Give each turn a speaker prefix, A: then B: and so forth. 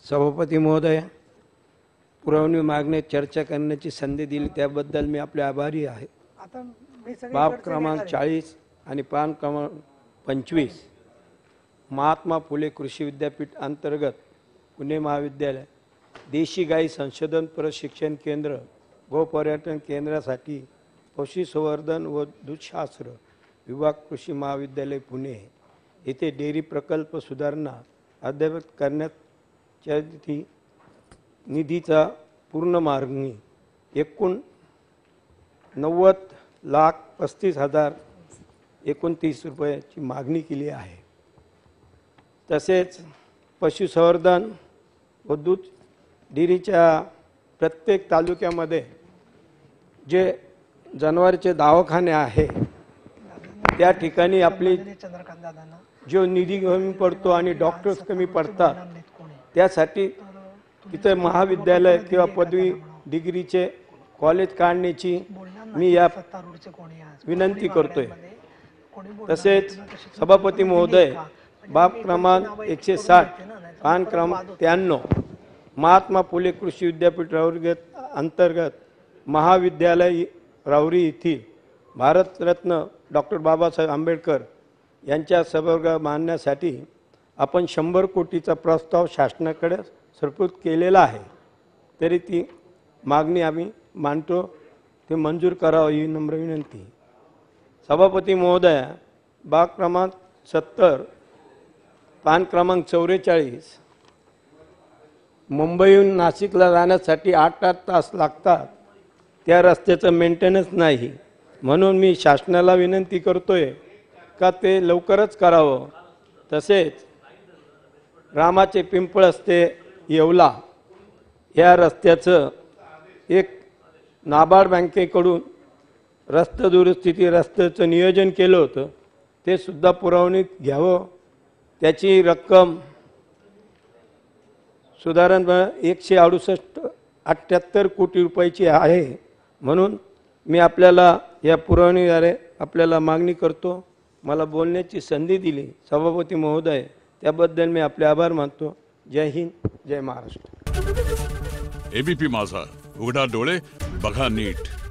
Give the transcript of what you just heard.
A: सभापती महोदय, पुरवणी मागणी चर्चा करण्याची संधी दिली त्याबद्दल मी आपले आभारी आहे। बाब क्रमांक 40 आणि पान क्रमांक 25 महात्मा फुले कृषी विद्यापीठ अंतर्गत पुणे महाविद्यालय देशी गाई संशोधन प्रशिक्षण केंद्र गो पर्यटन केंद्रासाठी पशुसंवर्धन व दूधशास्त्र विभाग कृषी महाविद्यालय पुणे येथे डेअरी प्रकल्प सुधारणा अद्ययावत करण्याच्या निधीचा पूर्ण मागणी एकूण 90,35,029 रुपयाची मागणी केली आहे। तसेच पशुसंवर्धन व दूध डेअरीच्या प्रत्येक तालुक्यामध्ये जे जनावरांचे दवाखाने आहे त्या ठिकाणी आपली जो निधी कमी पडतो आणि डॉक्टर्स कमी पडतात त्यासाठी तिथे महाविद्यालय किंवा पदवी डिग्रीचे कॉलेज काढण्याची मी या विनंती करतोय। तसेच सभापती महोदय, बाब क्रमांक 160 पान क्रमांक 93 महात्मा फुले कृषी विद्यापीठ राऊरी अंतर्गत महाविद्यालय राऊरी येथील भारतरत्न डॉक्टर बाबासाहेब आंबेडकर यांच्या सभागृह मांडण्यासाठी आपण 100 कोटीचा प्रस्ताव शासनाकडे सुपूर्द केलेला आहे, तरी ती मागणी आम्ही मानतो ते मंजूर करावं ही नम्र विनंती। सभापती महोदय, बाब क्रमांक 70 पान क्रमांक 44 मुंबईहून नाशिकला जाण्यासाठी 8 तास लागतात, त्या रस्त्याचं मेंटेनन्स नाही, म्हणून मी शासनाला विनंती करतोय का ते लवकरच करावं। तसेच रामाचे पिंपळस ते येवला या रस्त्याचं एक नाबार्ड बँकेकडून रस्ते दुरुस्ती रस्त्याचं नियोजन केलं होतं, ते सुद्धा पुरवणीत घ्यावं। त्याची रक्कम सुधारण 168 कोटी रुपयाची आहे, म्हणून मी आपल्याला या पुरवणीद्वारे आपल्याला मागणी करतो। मला बोलण्याची संधी दिली सभापती महोदय, त्याबद्दल मी आपले आभार मानतो। जय हिंद, जय महाराष्ट्र।
B: एबीपी माझा, उघडा डोळे बघा नीट।